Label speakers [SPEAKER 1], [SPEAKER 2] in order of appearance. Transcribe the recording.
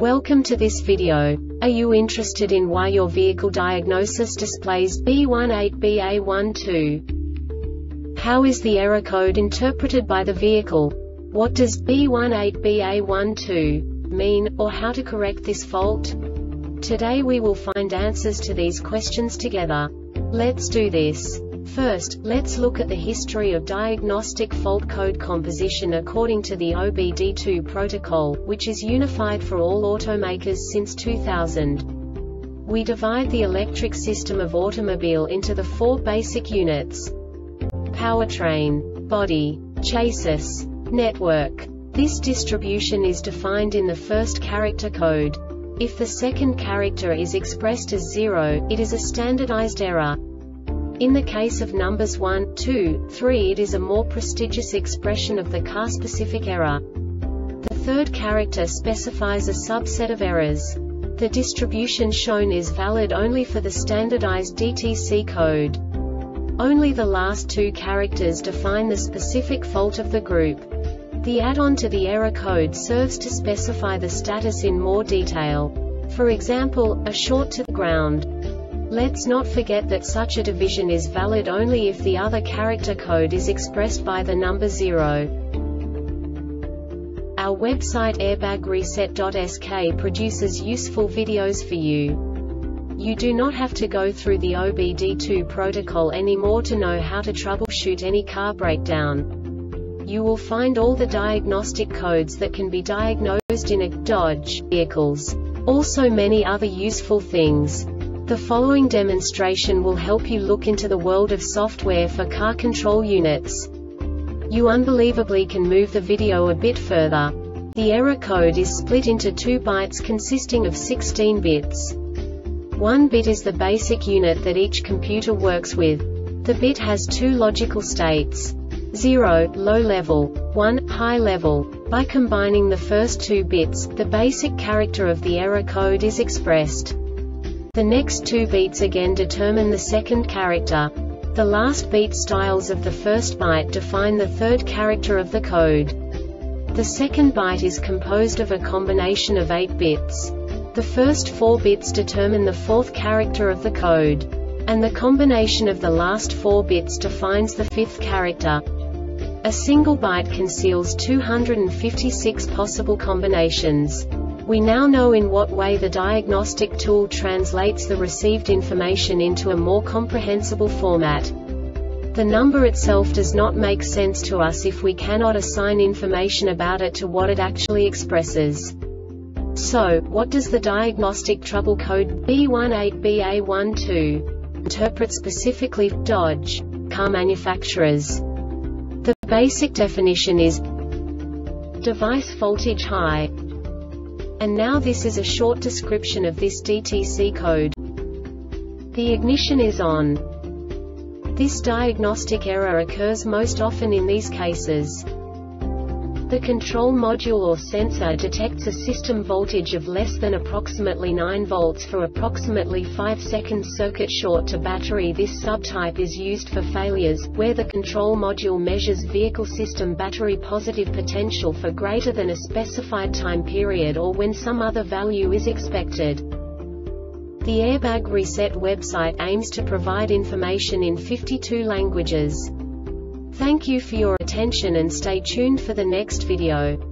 [SPEAKER 1] Welcome to this video. Are you interested in why your vehicle diagnosis displays B18BA12? How is the error code interpreted by the vehicle? What does B18BA12 mean, or how to correct this fault? Today we will find answers to these questions together. Let's do this. First, let's look at the history of diagnostic fault code composition according to the OBD2 protocol, which is unified for all automakers since 2000. We divide the electric system of automobile into the four basic units: powertrain, body, chassis, network. This distribution is defined in the first character code. If the second character is expressed as 0, it is a standardized error. In the case of numbers 1, 2, 3, it is a more prestigious expression of the car-specific error. The third character specifies a subset of errors. The distribution shown is valid only for the standardized DTC code. Only the last two characters define the specific fault of the group. The add-on to the error code serves to specify the status in more detail. For example, a short to the ground. Let's not forget that such a division is valid only if the other character code is expressed by the number 0. Our website airbagreset.sk produces useful videos for you. You do not have to go through the OBD2 protocol anymore to know how to troubleshoot any car breakdown. You will find all the diagnostic codes that can be diagnosed in a Dodge vehicles. Also many other useful things. The following demonstration will help you look into the world of software for car control units. You unbelievably can move the video a bit further. The error code is split into 2 bytes consisting of 16 bits. 1 bit is the basic unit that each computer works with. The bit has 2 logical states: 0, low level, 1, high level. By combining the first 2 bits, the basic character of the error code is expressed. The next 2 beats again determine the second character. The last beat styles of the first byte define the third character of the code. The second byte is composed of a combination of 8 bits. The first 4 bits determine the fourth character of the code. And the combination of the last 4 bits defines the fifth character. A single byte conceals 256 possible combinations. We now know in what way the diagnostic tool translates the received information into a more comprehensible format. The number itself does not make sense to us if we cannot assign information about it to what it actually expresses. So, what does the diagnostic trouble code B18BA12 interpret specifically for Dodge car manufacturers? The basic definition is device voltage high. And now this is a short description of this DTC code. The ignition is on. This diagnostic error occurs most often in these cases. The control module or sensor detects a system voltage of less than approximately 9 volts for approximately 5 seconds. Circuit short to battery. This subtype is used for failures, where the control module measures vehicle system battery positive potential for greater than a specified time period or when some other value is expected. The Airbag Reset website aims to provide information in 52 languages. Thank you for your attention and stay tuned for the next video.